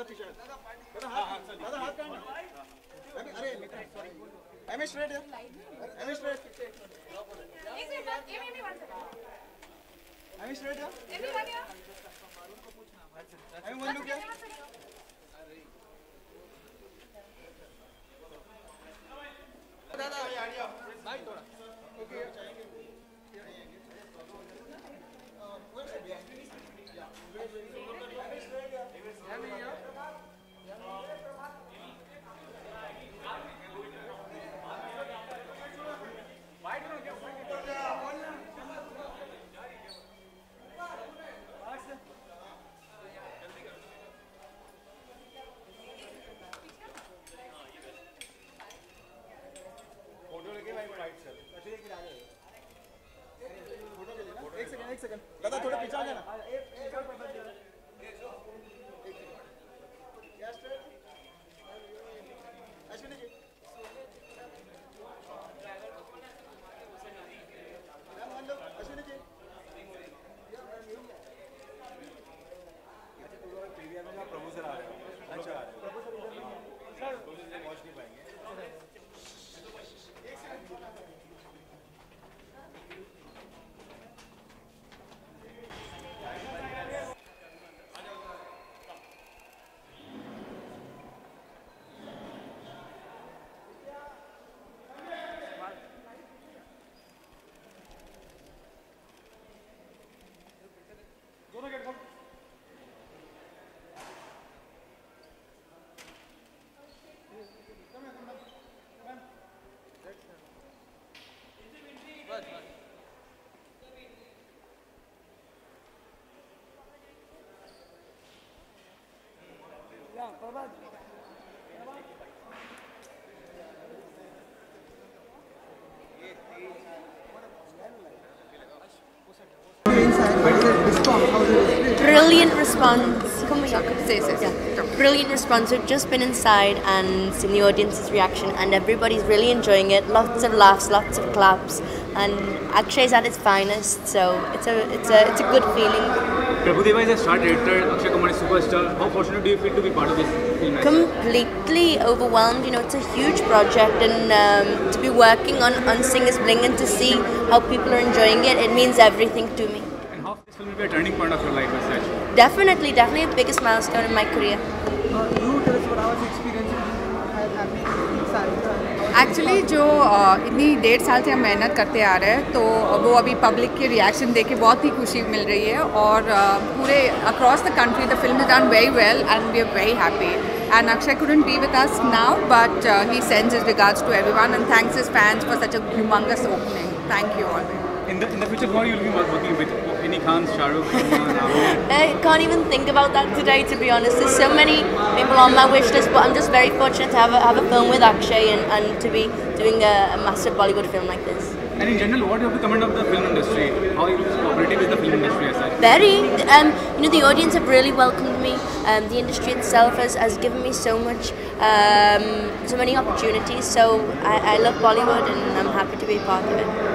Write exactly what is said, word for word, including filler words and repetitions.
पीछे दादा हाथ दादा हाथ काट अरे एम ए स्ट्रेट है एम ए स्ट्रेट एक second M A one second M A straight है एम ए वन या एम ए वन लुक क्या दादा भाई थोड़ा ओके एक सेकंड दादा थोड़ा पीछे आ जाना अश्विनी जी अश्विनी जी प्रीवियर में प्रभु सर आ रहे हैं अच्छा प्रभु सर इधर सर पहुंच नहीं पाएंगे Brilliant response. Come on, say, say, say. Yeah. Brilliant response. We've just been inside and seen the audience's reaction, and everybody's really enjoying it. Lots of laughs, lots of claps, and Akshay's at its finest. So it's a, it's a, it's a good feeling. Prabhudeva is a star director. Akshay Kumar is superstar. How fortunate do you feel to be part of this film? Completely overwhelmed. You know, it's a huge project, and um, to be working on on Sing is Bling and to see how people are enjoying it, it means everything to me. And how this film will be a turning point of your life as such? Definitely, definitely the biggest milestone in my career. Uh, you tell us what our experience actually जो इतनी डेढ़ साल से हम मेहनत करते आ रहे हैं तो वो अभी पब्लिक के रिएक्शन देख के बहुत ही खुशी मिल रही है और पूरे across the country the film is done very well and we are very happy and Akshay couldn't be with us now but uh, he sends his regards to everyone and thanks his fans for such a humongous opening. Thank you all. In the in the future, who are you will be working with? Any Khan, Shah Rukh, I can't even think about that today, to be honest. There's so many people on my wish list, but I'm just very fortunate to have a, have a film with Akshay and, and to be doing a, a massive Bollywood film like this. And in general, what do you have to comment of the film industry? How you cooperative with the film industry as such? Very. Um, you know, the audience have really welcomed me. Um, the industry itself has, has given me so much, um, so many opportunities. So I, I love Bollywood and I'm happy to be part of it.